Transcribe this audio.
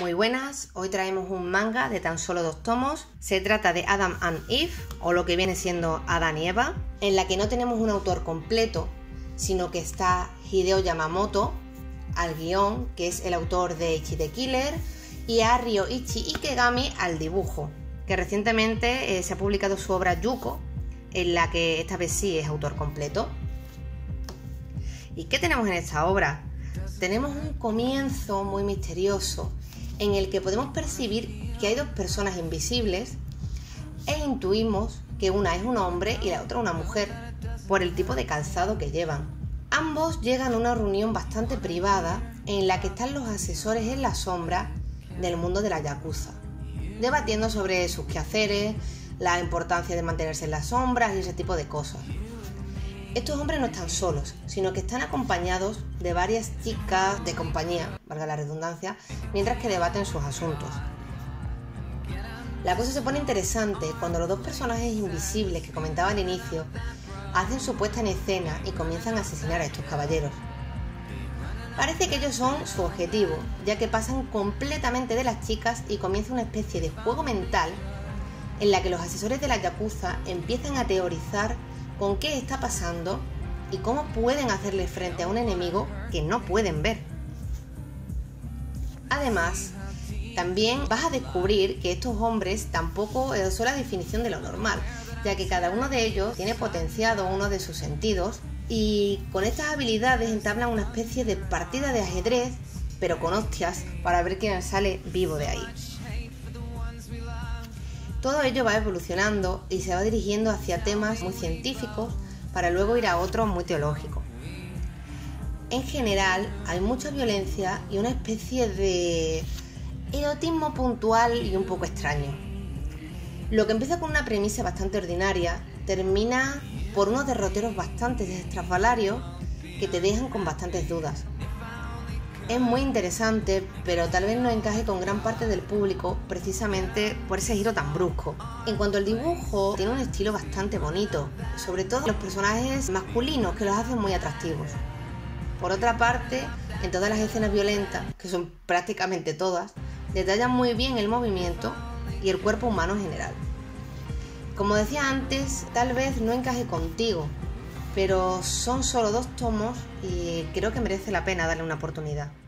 Muy buenas, hoy traemos un manga de tan solo 2 tomos. Se trata de Adam and Eve, o lo que viene siendo Adán y Eva, en la que no tenemos un autor completo, sino que está Hideo Yamamoto al guión, que es el autor de Ichi the Killer, y a Ryoichi Ikegami al dibujo, que recientemente se ha publicado su obra Yuko, en la que esta vez sí es autor completo. ¿Y qué tenemos en esta obra? Tenemos un comienzo muy misterioso en el que podemos percibir que hay dos personas invisibles e intuimos que una es un hombre y la otra una mujer por el tipo de calzado que llevan. Ambos llegan a una reunión bastante privada en la que están los asesores en la sombra del mundo de la yakuza, debatiendo sobre sus quehaceres, la importancia de mantenerse en las sombras y ese tipo de cosas. Estos hombres no están solos, sino que están acompañados de varias chicas de compañía, valga la redundancia, mientras que debaten sus asuntos. La cosa se pone interesante cuando los dos personajes invisibles que comentaba al inicio hacen su puesta en escena y comienzan a asesinar a estos caballeros. Parece que ellos son su objetivo, ya que pasan completamente de las chicas y comienza una especie de juego mental en la que los asesores de la yakuza empiezan a teorizar con qué está pasando y cómo pueden hacerle frente a un enemigo que no pueden ver. Además, también vas a descubrir que estos hombres tampoco son la definición de lo normal, ya que cada uno de ellos tiene potenciado uno de sus sentidos y con estas habilidades entablan una especie de partida de ajedrez, pero con hostias, para ver quién sale vivo de ahí. Todo ello va evolucionando y se va dirigiendo hacia temas muy científicos para luego ir a otros muy teológicos. En general hay mucha violencia y una especie de erotismo puntual y un poco extraño. Lo que empieza con una premisa bastante ordinaria termina por unos derroteros bastante estrafalarios que te dejan con bastantes dudas. Es muy interesante, pero tal vez no encaje con gran parte del público precisamente por ese giro tan brusco. En cuanto al dibujo, tiene un estilo bastante bonito, sobre todo los personajes masculinos que los hacen muy atractivos. Por otra parte, en todas las escenas violentas, que son prácticamente todas, detallan muy bien el movimiento y el cuerpo humano en general. Como decía antes, tal vez no encaje contigo, pero son solo 2 tomos y creo que merece la pena darle una oportunidad.